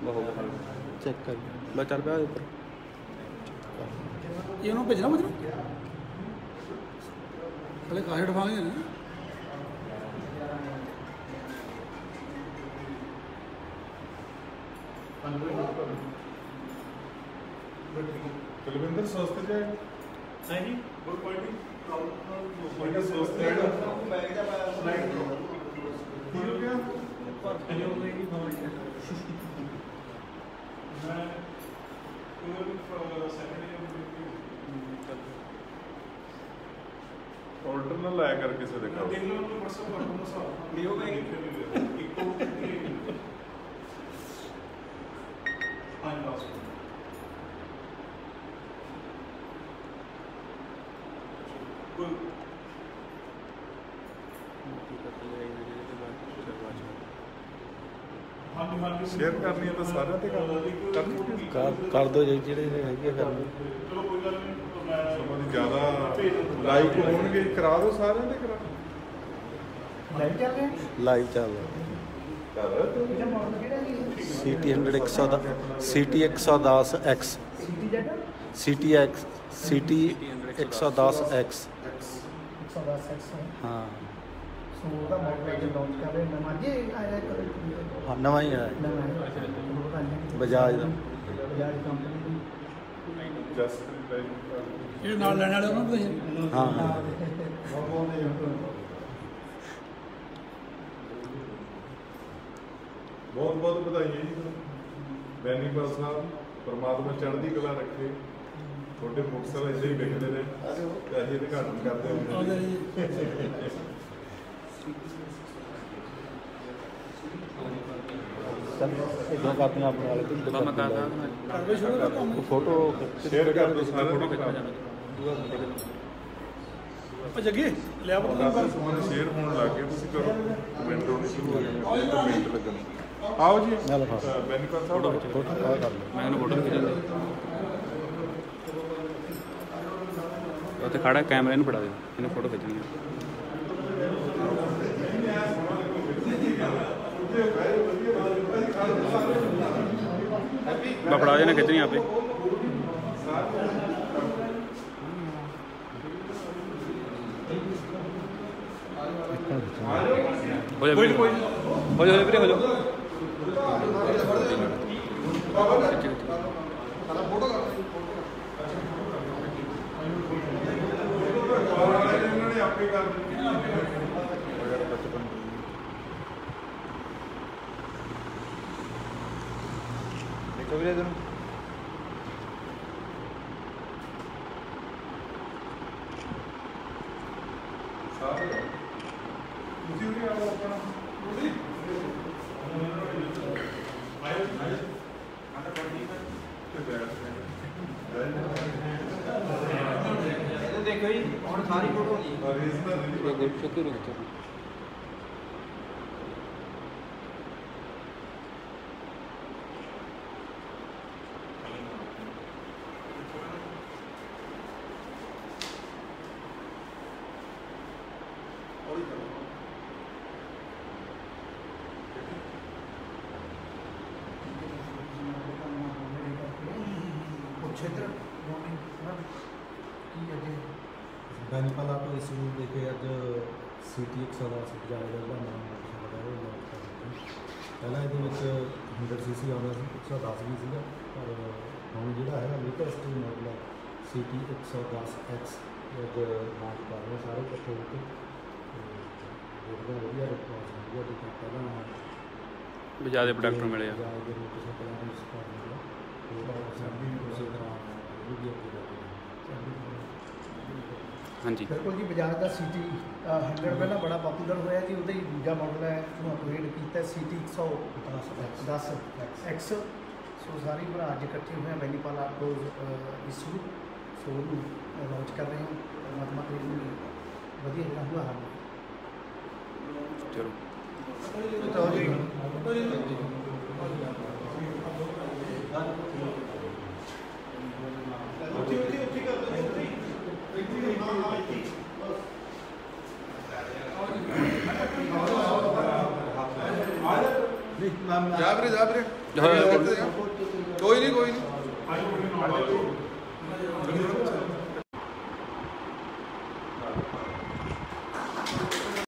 बहुत चेक कर बस चल पे ऊपर ये उन्होंने भेजना मुझे पहले काहे उठवाएंगे ना कुलविंदर सस्ते जाएगा नहीं गुड क्वालिटी क्वालिटी सस्ते जाएगा ठीक हो गया पहले हो गई मैं ऑल्टर ना लाया कर किसे देखा देख लो अपने व्हाट्सएप पर अपना सा वीडियो में इको हाँ लास्ट शेयर करनी है तो सारे ते कर दो ਜਿਹੜੇ ਹੈਗੇ ਕਰਨੇ चलो कोई गल नहीं समझ ज्यादा लाइक होणगे करा दो सारे ते करा लाइव चल रहे हैं ਲਾਈਵ ਚੱਲ CT 110X CT 110X हाँ सो ਉਹਦਾ ਮਾਡਲ ਲਾਂਚ ਕਰ ਰਹੇ ਨਵਾਂ ਜੀ ਆਇਆ हाँ नवा ही है बजाज का ਬਜਾਜ ਕੰਪਨੀ जस्ट ਇਹ ਨਾਲ ਲੈਣ ਵਾਲੇ ਉਹਨਾਂ ਨੂੰ हाँ हाँ बहुत बहुत बधाइयां जी बैनीपाल साहब परमात्मा चढ़दी कला रखे छोटे मुक्तसर ऐसे ही बिकते रहे अभी उद्घाटन करते होंगे इतना करते हैं अपने वाले फोटो शेयर कर दो सारे फोटो खिंचवा जाना ਜੱਗੇ ਲਿਆ ਬਤਾ शेयर होने लग गए तुम करो कमेंट होने शुरू हो गए कमेंट लगन आओ जी बैनीपाल साहब फोटो कर लो मैं फोटो खिंचा ਉੱਥੇ ਖੜਾ ਕੈਮਰਾ ਇਹਨੂੰ ਫੜਾ ਦੇ ਇਹਨੂੰ ਫੋਟੋ ਖਿੱਚਣੀ ਹੈ ਬਪੜਾ ਜਿਹਨੇ ਖਿੱਚਣੀ ਆਪੇ ਹੋ ਜਾ ਵੀਰੇ ਹੋ ਜਾ ਵੀਰੇ ਹੋ ਜਾ इन्होंने आपके कर देखो ਵੀਰੇ ਤੈਨੂੰ सारे ਤੁਸੀਂ ਵੀ ਆਓ ਆਪਣਾ ਤੁਸੀਂ ਆਇਓ ਆਂਦਾ ਪੜਨੀ ਹੈ ਤੇ ਬੈਠ ਦੇਖੋ ਜੀ ਹੁਣ ਸਾਰੀ ਫੋਟੋ ਜੀ ਰੀਜ਼ਨਲ ਸ਼ੁਕਰ ਹੋ ਗਿਆ क्षेत्र बैनीपाल आप इस देखे अज CT 110 बजाज का नाम पहला ये 100cc आता 110 भी सीगा पर हम जो है लेटेस्ट मॉडल है CT 110X अज लॉन्च कर रहे सारे इकट्ठे होकर देखते वधिया रिस्पॉन्स मिल गया पहला ਬਜਾਜ ਦੇ ਪ੍ਰੋਡਕਟ ਮਿਲੇ ਆ ਹਾਂਜੀ ਬਿਲਕੁਲ ਜੀ ਬਜਾਜ ਦਾ CT 100 ਪਹਿਲਾਂ ਬੜਾ ਪਪੂਲਰ ਹੋਇਆ ਜੀ ਉਹਦਾ ਹੀ ਦੂਜਾ ਮਾਡਲ ਹੈ ਉਹਨੂੰ ਅਪਗ੍ਰੇਡ ਕੀਤਾ CT 110X ਸੋ ਸਾਰੇ ਭਰਾ ਅੱਜ ਇਕੱਠੇ ਹੋਏ ਬੈਨੀਪਾਲ ਆਟੋ ਇਸ਼ੂ ਸੋ ਉਹਨੂੰ ਲਾਂਚ ਕਰ ਰਹੇ ਹਾਂ ਪਰਮਾਤਮਾ ਕਰੇ ਨੂੰ ਵਧੀਆ ਜਿਹੜਾ ਹੁਆ ਹੈ ਚਲੋ ਜਾ ਵੀਰੇ ਜਾ ਵੀਰੇ ਕੋਈ ਨਹੀਂ ਕੋਈ ਨਹੀਂ ਆਜੋ